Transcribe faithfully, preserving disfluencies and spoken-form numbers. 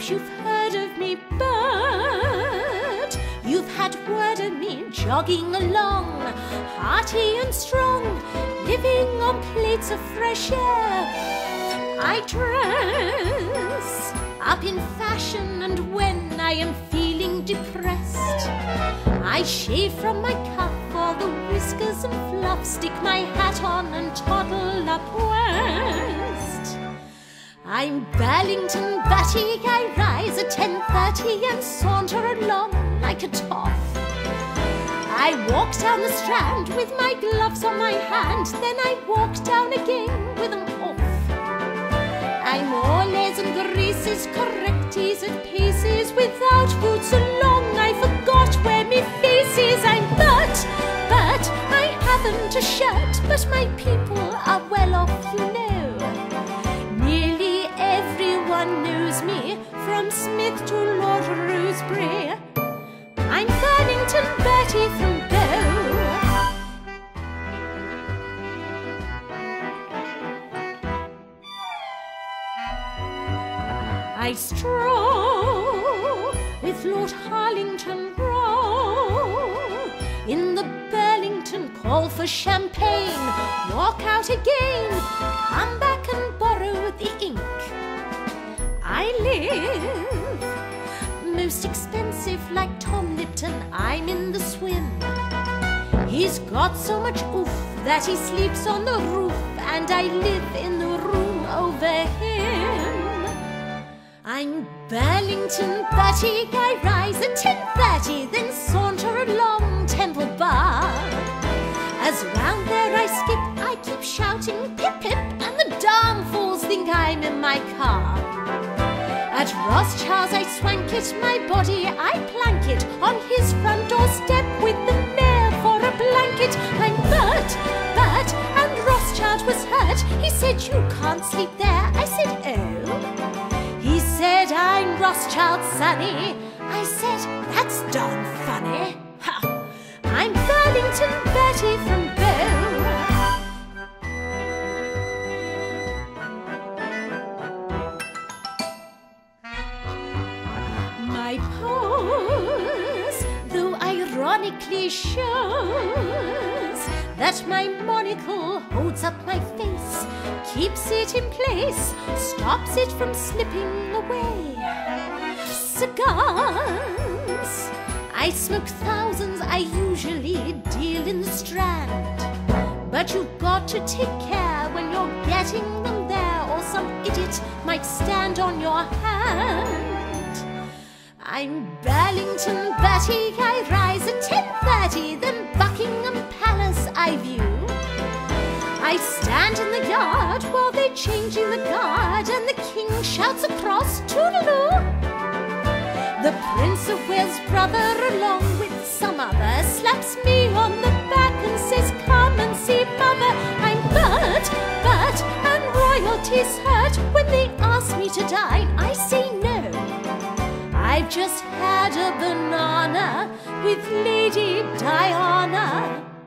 much you've heard of me, but you've had word of me jogging along, hearty and strong, living on plates of fresh air. I dress up in fashion, and when I am feeling depressed, I shave from my cuff all the whiskers and fluff, stick my hat on and toddle up west. I'm Burlington Bertie, I rise at ten thirty and saunter along like a toff. I walk down the Strand with my gloves on my hand, then I walk down again with them off. I'm all airs and graces, correcties and paces, without boots along I forgot where me face is. I'm but, but I haven't a shirt, but my people are well off, you know. Nearly everyone knows me, from Smith to Lord Rosebery. I'm Burlington Bertie from Bow. I stroll with Lord Harlington Row in the Burlington, call for champagne, walk out again, come back and borrow the ink. I live most expensive like Tom Lipton, I'm in the swim. He's got so much oof that he sleeps on the roof, and I live in the room over him. I'm Burlington Bertie, I rise at ten thirty, then saunter along Temple Bar. As round there I skip, I keep shouting pip pip, and the darn fools think I'm in my car. At Rothschild's I swank it, my body I plank it on his front doorstep with the mayor for a blanket. I'm Bert, Bert, and Rothschild was hurt. He said, you can't sleep there. I said, oh. He said, I'm Rothschild's sonny. I said, that's darn funny. Ha! I'm Burlington Bertie from Bow. My pose, though ironically, shows that my monocle holds up my face, keeps it in place, stops it from slipping away. Cigars, I smoke thousands, I usually deal in the Strand, but you've got to take care when you're getting them there, or some idiot might stand on your hand. I'm Burlington Bertie, I rise at ten thirty, then Buckingham Palace I view. I stand in the yard while they're changing the guard, and the king shouts across, toodaloo. The Prince of Wales' brother, along with some other, slaps me on the back and says, come and see mother. I'm Bert, Bert, and royalty's hurt. When they ask me to dine, I say no. I've just had a banana with Lady Diana.